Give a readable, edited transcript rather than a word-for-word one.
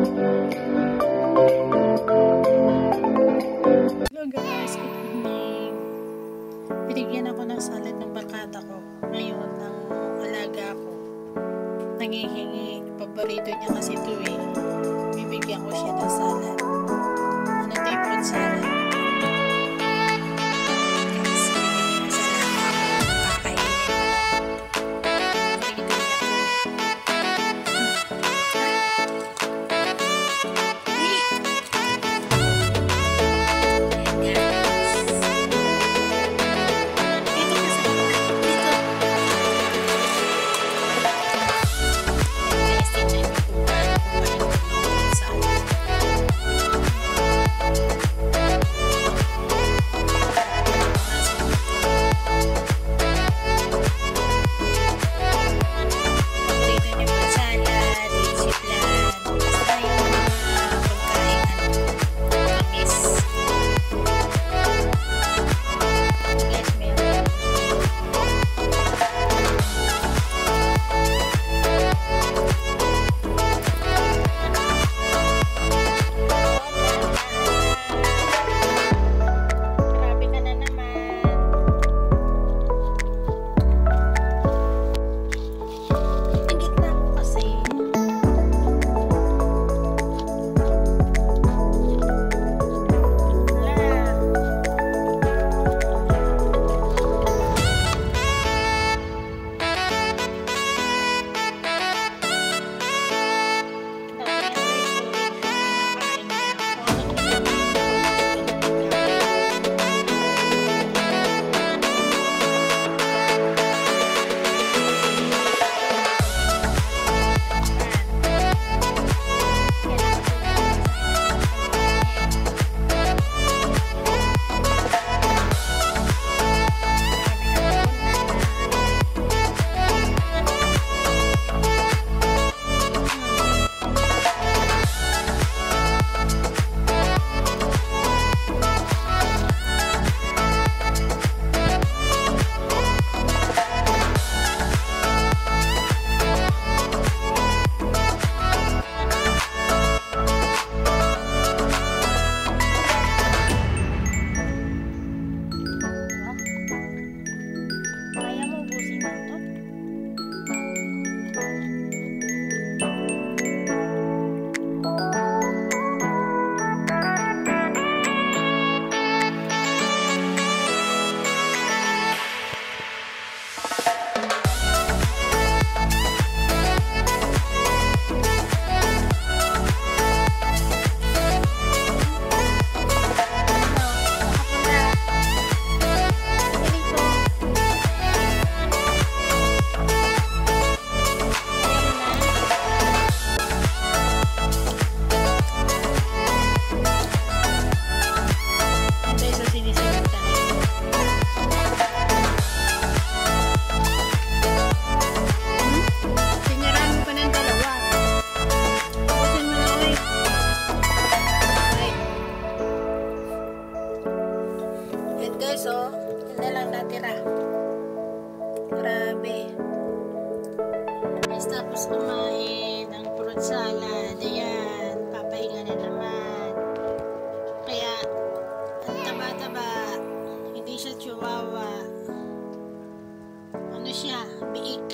Hello guys, good evening. Binigyan ako ng salad ng barkada ko. Ngayon, ang alaga ko nangihingi. Paborito niya kasi ito eh. Bibigyan ko siya ng salad. Ano ito yung fruit salad? Guys, oh, hindi lang natira. Grabe. Guys, tapos kumain ng fruit salad. Ayan, papahinga na naman. Kaya, ang taba-taba. Hindi siya chihuahua. Ano siya? Biik.